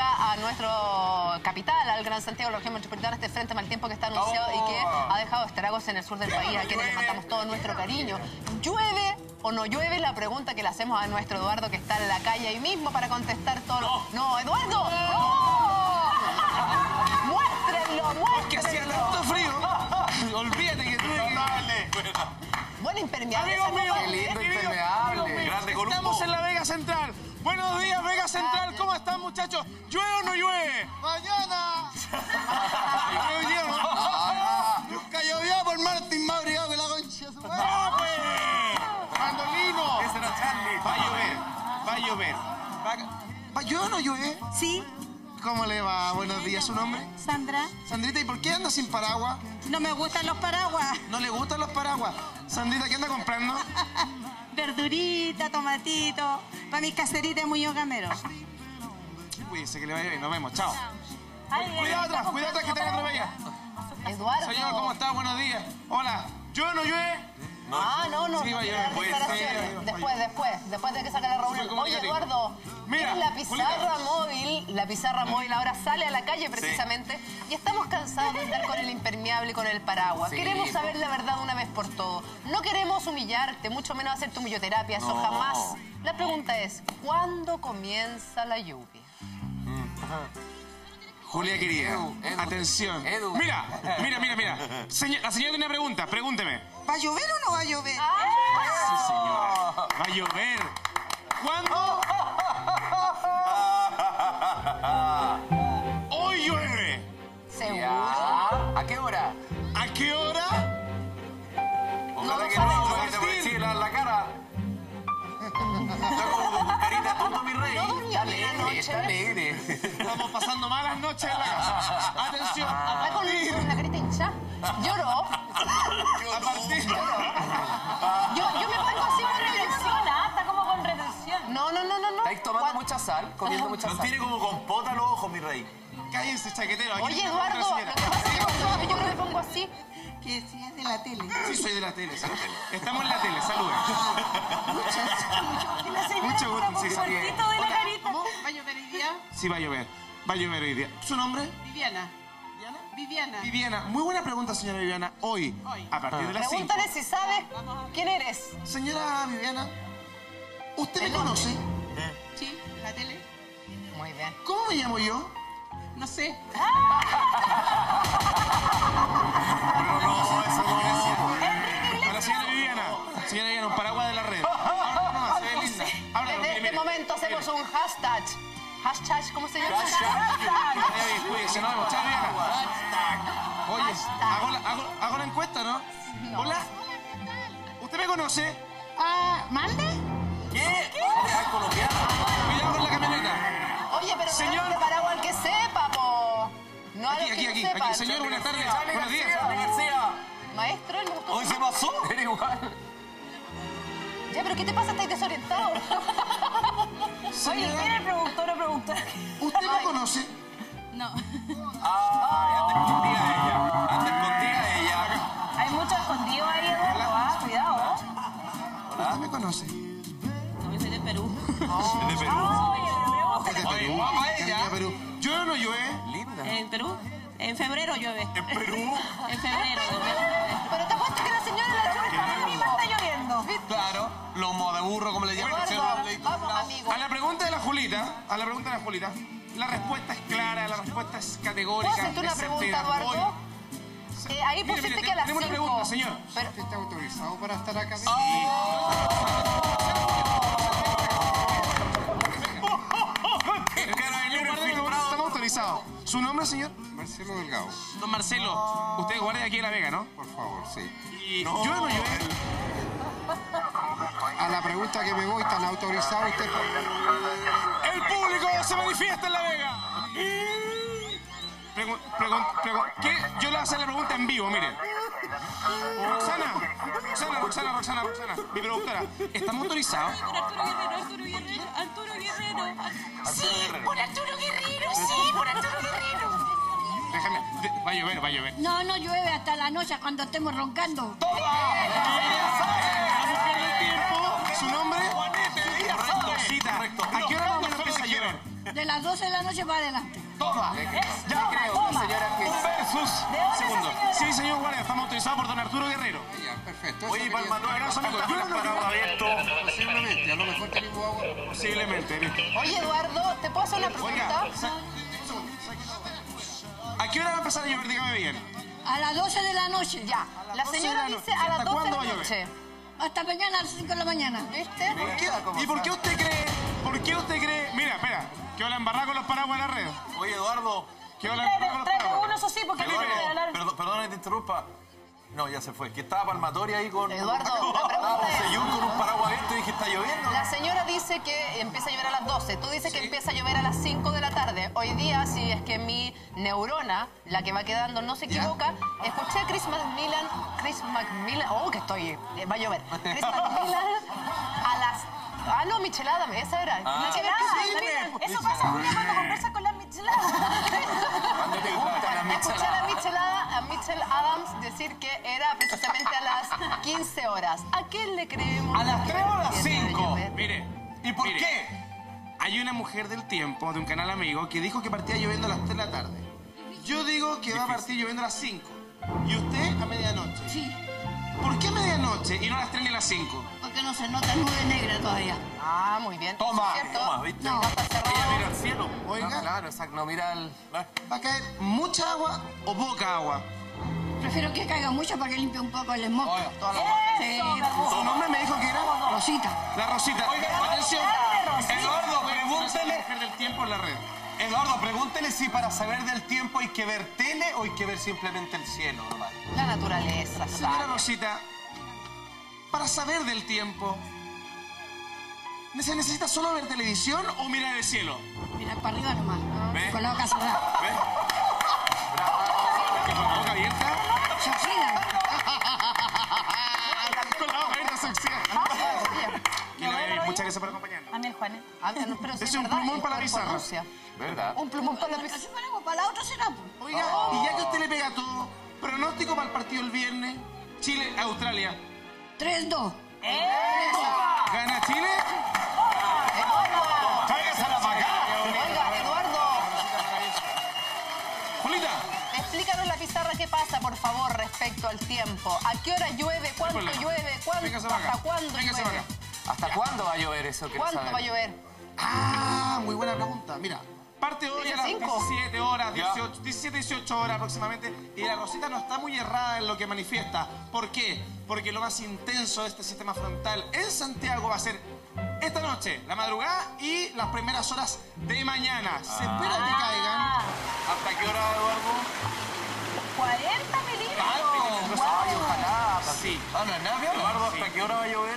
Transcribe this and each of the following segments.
llega a nuestro capital, al Gran Santiago, la región metropolitana, este frente mal tiempo que está anunciado y que ha dejado estragos en el sur del país, a quienes les mandamos todo nuestro cariño. ¿Llueve o no llueve? La pregunta que le hacemos a nuestro Eduardo, que está en la calle ahí mismo para contestar todo. ¡No, Eduardo! ¡No! ¡Muéstrenlo, muéstrenlo! Que hacía tanto frío. Olvídate que tuve que... Buena impermeable. Amigo mío, Qué lindo impermeable. Grande Columbo. estamos en la Vega Central. Buenos días, Vega Central. ¿Cómo están, muchachos? ¿Llueve o no llueve? ¡Mañana! Nunca llovió por Martín Mauricio que la concha de su madre. ¡No, pues! ¡Mandolino! Ese era Charlie. Va a llover, va a llover. ¿Va llueve o no llueve? Sí, ¿Cómo le va? Buenos días, ¿su nombre? Sandra. Sandrita, ¿y por qué anda sin paraguas? No me gustan los paraguas. ¿No le gustan los paraguas? Sandrita, ¿qué anda comprando? Verdurita, tomatito, para mis caseritas muy hogameros. Cuídese, que le vaya bien. Nos vemos. Chao. Ay, Cuidado atrás que te atropella. Eduardo. Señor, ¿cómo está? Buenos días. Hola. ¿Llueve o no llueve? No. Sí, va a llover. Las declaraciones. Después de que saque la reunión. Oye, Eduardo, Mira, tienes la pizarra móvil. La pizarra móvil ahora sale a la calle precisamente. Y estamos cansados de andar con el impermeable y con el paraguas. Sí, Queremos saber la verdad una vez por todo. No queremos humillarte, mucho menos hacer tu milloterapia. Eso jamás. La pregunta es, ¿cuándo comienza la lluvia? Julia querida, Edu. atención. Edu. Mira. La señora tiene una pregunta, pregúnteme. ¿Va a llover o no va a llover? Sí, señora. Va a llover. ¿Cuándo? Hoy llueve. ¿Seguro? Ya. ¿A qué hora? ¿A qué hora? Ojalá que No, no, no, porque te voy a decir la cara. Está como con carita tonto, mi rey. ¿No durmió bien anoche? Está alegre. Estamos pasando malas noches en la casa. Atención. Está con una carita hinchada. Lloró. A partir... Yo me pongo así con retención. Está como con retención. No. ¿Estáis tomando mucha sal? ¿Comiendo mucha Nos sal? tiene como compota los ojos, mi rey. Cállense, chaquetero. Aquí Oye, está otra Eduardo, lo señora. que pasa es que cuando yo me pongo así. Que sí es de la tele. Sí, soy de la tele. Sí. Estamos en la tele, saluden. Mucho gusto, sí. de la carita. ¿Cómo? ¿Va a llover hoy día? Sí, va a llover. Va a llover hoy día. ¿Su nombre? Viviana. Viviana. Viviana. Muy buena pregunta, señora Viviana. Hoy, a partir de las 5. Pregúntale si sabes quién eres. Señora Viviana, ¿usted me conoce? Sí, la tele. Muy bien. ¿Cómo me llamo yo? No sé. A la señora Viviana. Señora Viviana, un paraguas de la red. Ahora no, se ve linda. Ahora, Desde mire, este mire. momento hacemos un hashtag. Hashtag, ¿cómo se llama? Cuídese, nos vemos. Chao, Viviana. Oye, hago la encuesta, ¿no? Hola. ¿Usted me conoce? ¿Mande? ¿Qué? ¿Es colombiano? Cuidado con la camioneta. Oye, pero Señor. de paraguas al que sepa, po. No a los que no sepan. Señor, buenas tardes. Charlie Buenos días. García, García. Maestro, él me gustó. ¿Hoy se pasó? Era igual. Ya, pero ¿qué te pasa? ¿Estás desorientado? Señora, el productor o productora? ¿usted me conoce? No. Anda escondida ella. Anda escondida ella. Hay mucho escondido ahí, Eduardo. Cuidado. ¿Usted me conoce? No, yo soy de Perú. Es de Perú. Es de Oye, Perú. guapa ella. Cantidad de Perú. ¿Llueve o no llueve? Linda. ¿En Perú? En febrero llueve. ¿En Perú? En febrero. Pero te apuesto que la señora la lluvia Está lloviendo. Claro, lomo de burro, como le llaman. Eduardo, vamos, amigo. A la pregunta de la Julita, la respuesta es clara, la respuesta es categórica. ¿Puedo hacerte una es pregunta, certera. Eduardo? Ahí Mire, pusiste mire, que a las tenemos 5. una pregunta, señor. Pero, ¿Está autorizado para estar acá? El carabinero infiltrado. Estamos autorizados. ¿Su nombre, señor? Marcelo Delgado, Don Marcelo. Usted es guardia aquí en La Vega, ¿no? por favor, sí. ¿Y llueve o no llueve? A la pregunta que me voy, ¿están autorizados usted? ¡El público se manifiesta en La Vega! ¿Qué? Yo le voy a hacer la pregunta en vivo, mire. Roxana, mi productora. ¿Estamos autorizados? Arturo Guerrero. Sí, Por Arturo Guerrero, sí, por Arturo Guerrero. Déjame. Va a llover. No, no llueve hasta la noche cuando estemos roncando. ¿Su nombre? Correcto, Cita. correcto. ¿A qué hora más o menos empieza a llover? De las 12 de la noche para adelante. Toma. Ya creo, señora, que... Versus. Segundo. Sí, señor Guardia, estamos autorizados por don Arturo Guerrero. Ya, perfecto. Oye, Palma, no Abrazo, amigo. Yo no parado abierto. Posiblemente, a lo mejor tenemos agua. Posiblemente, ¿viste? Oye, Eduardo, ¿te puedo hacer una pregunta? Oiga, ¿a qué hora va a empezar a llover? Dígame bien. A las 12 de la noche. Ya, la 12 señora de la dice noche. a las ¿Hasta 12 de cuándo la va a llover? noche. Hasta mañana a las 5 de la mañana. ¿Viste? ¿Y por qué usted cree? ¿Por qué usted cree? Mira, espera, que la embarrada con los paraguas en la red. Oye, Eduardo. Que la embarrada con los paraguas. Uno, eso sí, porque no puede hablar. Perdona que te interrumpa. No, ya se fue. Que estaba Palmatoria ahí con... Eduardo, la pregunta Estábamos es- Seyún con un paraguas abierto y dije, ¿está lloviendo? La señora dice que empieza a llover a las 12. Tú dices que empieza a llover a las 5 de la tarde. Hoy día, si es que mi neurona, la que va quedando, no se equivoca, escuché a Chris McMillan, oh, que estoy, va a llover. Chris McMillan a las... Ah, no, Michelada, esa era. Nada que ver, Chris McMillan. Eso pasa, Julia, cuando conversas con las micheladas. Cuando te gustan las Escuché a micheladas. a Mitchell Adams decir que era precisamente a las 15 horas. ¿A quién le creemos? ¿A las 3 o a las 5? Mire. ¿Y por mire, qué? Hay una mujer del tiempo, de un canal amigo, que dijo que partía lloviendo a las 3 de la tarde. Yo digo que va a partir lloviendo a las 5. Y usted a medianoche. Sí, ¿Por qué a medianoche y no a las 3 ni a las 5? porque no se nota nube negra todavía. Ah, muy bien. Toma, ¿Cierto? toma, ¿viste? No. Va a estar cerrado. Ella mira al cielo. Oiga, No, claro, exacto. No, mira el... ¿va a caer mucha agua o poca agua? Prefiero que caiga mucho para que limpie un poco el smog. Sí, Su nombre me dijo que era Rosita. la Rosita. Oiga, atención. Eduardo, La pregúntele. mujer del tiempo en la red. Eduardo, pregúntele si para saber del tiempo hay que ver tele o hay que ver simplemente el cielo, nomás. La naturaleza. Señora sabia. Rosita, para saber del tiempo, ¿se necesita solo ver televisión o mirar el cielo? Mira para arriba nomás. ¿Ve? Con la boca cerrada. ¿Ves? ¿Que con la boca abierta? Se oxida. Con la boca abierta se oxida. Muchas gracias por acompañarnos. A mí el Juan. Ah, no, pero sí Es es un verdad, plumón el para la cuerpo pizarra. anuncia. ¿Verdad? Un plumón para la Así pizarra. para la otra será. Pues. Oiga, y ya que usted le pega todo, pronóstico para el partido el viernes, Chile-Australia. 3-2. ¿Gana Chile? ¡Tráigasela para acá! Oiga, Eduardo, Julita, explícanos la pizarra qué pasa, por favor, respecto al tiempo. ¿A qué hora llueve? ¿Cuánto Problema. llueve? ¿Cuánto? Véngase para acá. ¿Hasta cuándo Véngase para llueve? acá. ¿Hasta cuándo va a llover eso? Quiero ¿Cuánto saber. va a llover? Ah, muy buena pregunta. Mira, parte hoy a las 15. 17 horas, Ya. 18 horas aproximadamente. Y la Rosita no está muy errada en lo que manifiesta. ¿Por qué? Porque lo más intenso de este sistema frontal en Santiago va a ser esta noche, la madrugada y las primeras horas de mañana. Se espera que caigan. ¿Hasta qué hora, Eduardo? 40 milímetros. Ay, ojalá. Sí. Ah, no es nada, Eduardo, ¿hasta qué hora va a llover?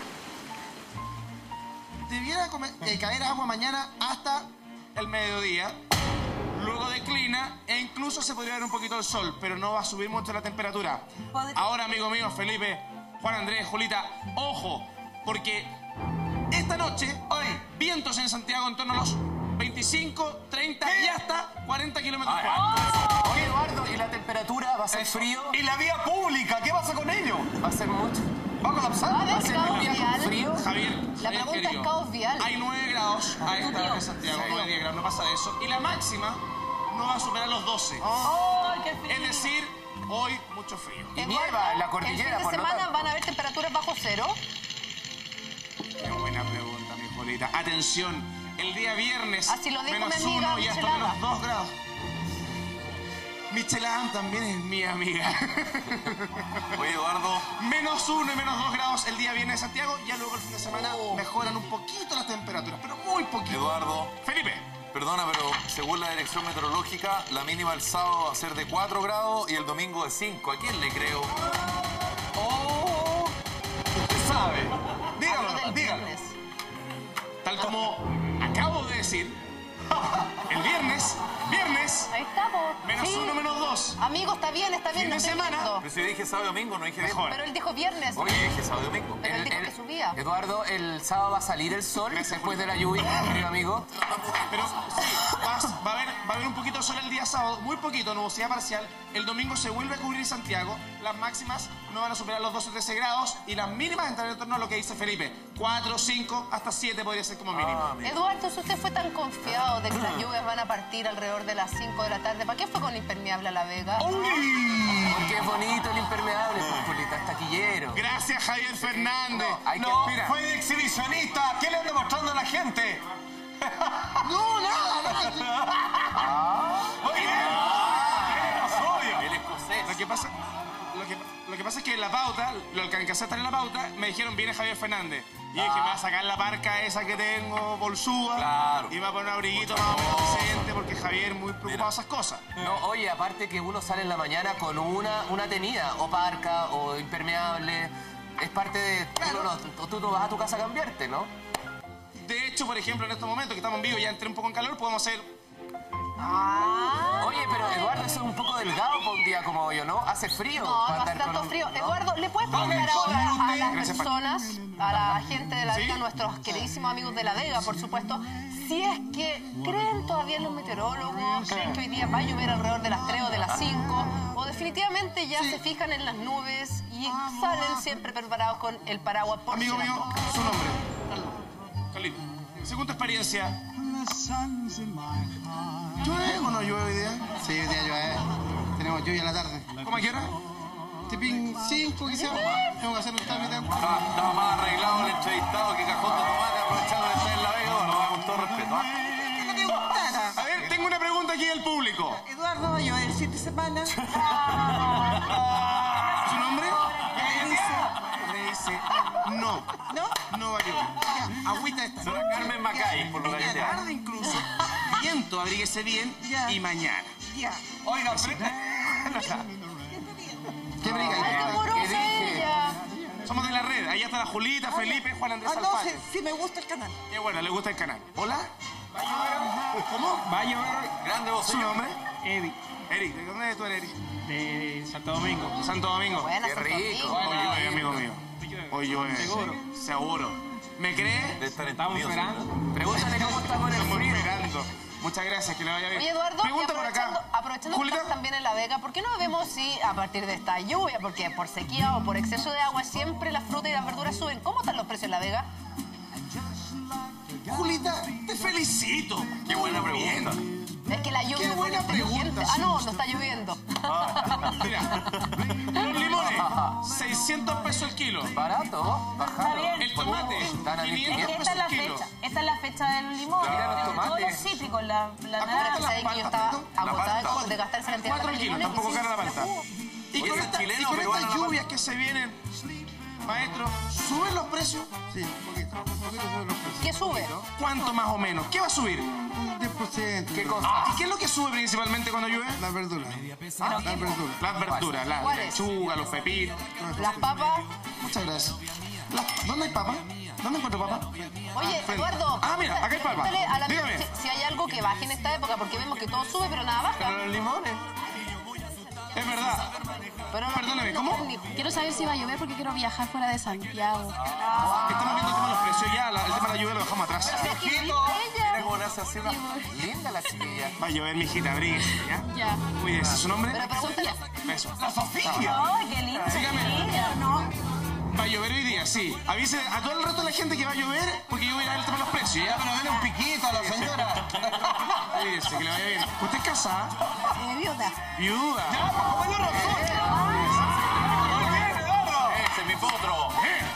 Debiera caer agua mañana hasta el mediodía. Luego declina e incluso se podría ver un poquito el sol, pero no va a subir mucho la temperatura. Ahora, amigo mío, Felipe, Juan Andrés, Julita, ojo, porque esta noche hay vientos en Santiago en torno a los 25, 30 y hasta 40 kilómetros por hora. Oye, Eduardo, ¿y la temperatura? ¿Va a ser frío? ¿Y la vía pública? ¿Qué pasa con ello? ¿Va a ser mucho? ¿Va a colapsar? ¿Va a ¿Va a haber ser caos un día con vial? frío? Javier, La pregunta querido, es caos vial. Hay 9 grados a esta hora en Santiago, 9, 10 grados, no pasa de eso. Y la máxima no va a superar los 12. ¡Ay, qué frío! Es decir, hoy mucho frío. Y nieva en la cordillera, ¿El fin por de lo semana tanto. van a haber temperaturas bajo cero? Qué buena pregunta, mi Julita. Atención, el día viernes, Así lo dijo mi amiga -1 y hasta Michelada. menos 2 grados. Michelada también es mi amiga. Oye, Eduardo, -1 y -2 grados el día viernes en Santiago. Ya luego el fin de semana mejoran un poquito las temperaturas, pero muy poquito. Eduardo, Felipe. perdona, pero según la dirección meteorológica, la mínima el sábado va a ser de 4 grados y el domingo de 5. ¿A quién le creo? ¡Oh! Usted sabe. Dígalo, Hablo del dígalo. viernes. Tal como acabo de decir, el viernes, Ahí estamos. -1, -2. Amigo, está bien, Fin de no estoy semana. viendo. Pero si yo dije sábado y domingo, no dije Mejor. Pero él dijo viernes. Oye, dije sábado y domingo. Pero él dijo que subía. Eduardo, el sábado va a salir el sol Gracias, después de la lluvia, querido amigo. Pero sí, va a haber va a haber un poquito de sol el día sábado, muy poquito, nubosidad parcial. El domingo se vuelve a cubrir Santiago. Las máximas no van a superar los 12 o 13 grados y las mínimas entrarán en torno a lo que dice Felipe. 4, 5, hasta 7 podría ser como mínimo. Eduardo, si usted fue tan confiado de que las lluvias van a partir alrededor de las 5 de la tarde, ¿para qué fue con impermeable a La Vega? Porque es bonito el impermeable, Polita, es taquillero. Gracias, Javier Fernández. No, mira. fue de exhibicionista. ¿Qué le anda mostrando a la gente? No, nada. El escocés. Lo que pasa es que en la pauta, lo que alcancé a estar en la pauta, me dijeron, viene Javier Fernández. Y dije, me va a sacar la parca esa que tengo, bolsuda. Claro. Y me va a poner un abriguito más o menos decente, porque Javier muy preocupado de esas cosas. No, oye, aparte que uno sale en la mañana con una tenida, o parca, o impermeable. Es parte de... Tú no vas a tu casa a cambiarte, ¿no? De hecho, por ejemplo, en estos momentos que estamos en vivo, ya entré un poco en calor, podemos hacer... Oye, pero Eduardo, eso es un poco delgado para un día como hoy, ¿no? Hace frío. No, para no hace andar tanto con- frío. ¿no? Eduardo, ¿le puedes preguntar ahora a las Gracias, personas, a la gente de La ¿Sí? Vega, a nuestros queridísimos amigos de La Vega, por supuesto, si es que creen todavía en los meteorólogos, creen que hoy día va a llover alrededor de las 3 o de las 5, o definitivamente ya se fijan en las nubes y salen siempre preparados con el paraguas por Amigo si las mío, moscas? su nombre. Carlito. Según tu experiencia, ¿llueve o no llueve hoy día? Sí, hoy día llueve. Tenemos lluvia en la tarde. ¿Cómo a qué hora? Tipín 5 quizás. Tengo que hacer un trámite. Estaba más arreglado el entrevistado que cajón de tomate aprovechando de estar en La Vega. Lo hago con todo respeto. A ver, tengo una pregunta aquí del público. Eduardo, yo el fin de semana. ¿Su nombre? Le dice, no. ¿No? No va a llover. Agüita esta. Será Carmen Macay, por lo que En la te tarde incluso, viento, abríguese bien, Ya. y mañana. Ya. Oiga, ¿Qué briga? ¡Ay, qué amorosa ella! Somos de la red. Ahí está la Julita, Felipe, Juan Andrés Ah, no, sí, Alfate. sí me gusta el canal. Qué bueno, le gusta el canal. ¿Hola? ¿Cómo? Va a llover grande voz. ¿Su nombre? Eddie Eric. ¿De dónde tú eres, Eric? de Santo Domingo. De Santo Domingo. Buena, Qué Santo rico. Domingo. Hoy llueve, amigo mío. Hoy llueve. ¿Seguro? Seguro. ¿Me cree? De estar en Estamos Unidos, esperando. Pregúntale cómo está con el Estamos frío. esperando. Muchas gracias, que le vaya bien. Oye, Eduardo, y Pregunta por acá. aprovechando que Julita. estás también en La Vega, ¿por qué no vemos si a partir de esta lluvia, porque por sequía o por exceso de agua siempre las frutas y las verduras suben? ¿Cómo están los precios en La Vega? Julita, te felicito. Qué buena pregunta. Es que la lluvia Qué es buena inteligente. pregunta, Ah, sí. no, no está lloviendo. Mira, los limones, 600 pesos el kilo. Barato, bajaron. bien. El tomate, Están a 500 Es que pesos esta es la el kilo. fecha. Esta es la fecha del limón. Mira los de todos tomates. los cítricos, la Acuérdate naranja. la ¿Sabes que yo palta, estaba Tito? agotada palta. de gastar esa cantidad 4 de kilos, limones? tampoco cara la palta. Y Oye, con, es esta, chileno, y con peruano, estas la lluvias que se vienen, maestro, ¿suben los precios? Sí, un poquito. Un poquito sobre los precios. ¿Qué sube? ¿Cuánto más o menos? ¿Qué va a subir? Un 10%. ¿Qué cosa? ¿Y qué es lo que sube principalmente cuando llueve? Las verduras. Ah, Las verduras. Las verduras, la ¿Cuáles? lechuga, los pepinos. Las papas. Muchas gracias. ¿Dónde hay papa? ¿Dónde encuentro papa? Oye, Eduardo. Ah, mira, acá hay papa. pregúntale a la Dígame. si hay algo que baje en esta época, porque vemos que todo sube, pero nada baja. Pero los limones. Es verdad. Pero Perdóname, ¿cómo? Quiero saber si va a llover porque quiero viajar fuera de Santiago. Estamos viendo el tema de los precios ya, el tema de la lluvia lo dejamos atrás. Mira cómo nace así una... Linda la chiquilla. Va a llover, mijita, abríguese, ¿ya? Ya. Cuídese, ¿su nombre? Pero pregúntale. Beso. ¡Ay, qué lindo! Dígame. Va a llover hoy día, sí. Avise a todo el resto de la gente que va a llover porque yo voy a ir a ver el tema de los precios, ¿ya? Pero denle un piquito a la señora. Cuídese, que le vaya bien. ¿Usted es casada? Viuda. Viuda. Ese es mi potro.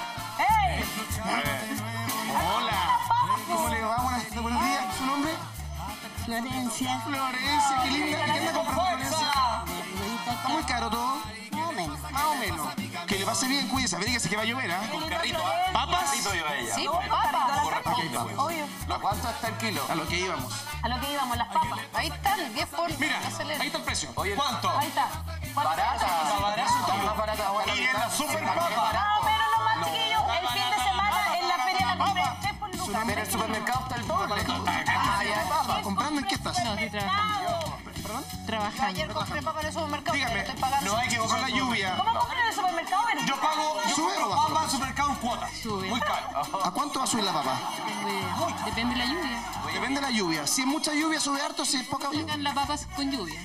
Hola. ¿Cómo le va? Buenos días. ¿Su nombre? Florencia. Florencia, qué linda. ¿Y qué anda comprando, Florencia? ¿Está muy caro todo? Más o menos. Más o menos. Que le pase bien, cuídese. Abríguese que va a llover, ¿ah? Con carrito. ¿Papas? Carrito lleva ella. Sí, papas. Obvio. ¿A cuánto está el kilo? A lo que íbamos. A lo que íbamos, las papas. Ahí están, 10 por... Mira, no se le- ahí está el precio. Oye, ¿Cuánto? Ahí está. barata. Más barata. Bueno, Y en la super papa. No, pero no más, chiquillos. El fin de semana en la feria la compré 3 por lucas. Pero el supermercado está el doble. Ah, ya, papa. ¿Comprando en qué estás? No, estoy trabajando. Yo Trabajando. ayer compré papas en el supermercado. Dígame, estoy pagando. no hay que con la lluvia. ¿Cómo compran en el supermercado? Yo ¿Sube o compro baja? papa al supermercado en cuotas. Sube. Muy caro. ¿A cuánto va a subir la papa? Depende de la lluvia. Depende de la lluvia. Si es mucha lluvia, sube harto. Si es poca lluvia. Vengan las papas con lluvia.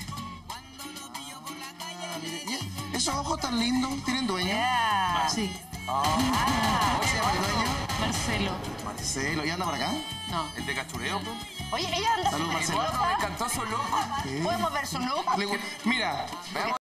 Esos ojos tan lindos, ¿tienen dueño? Sí. ¿Cómo se llama el dueño? Marcelo. Marcelo. ¿Y anda por acá? No. ¿El de cachureo? Oye, ella anda Salud, súper Marcelo. guapa. Me encantó su look. ¿Podemos ver su look? Mira, Veamos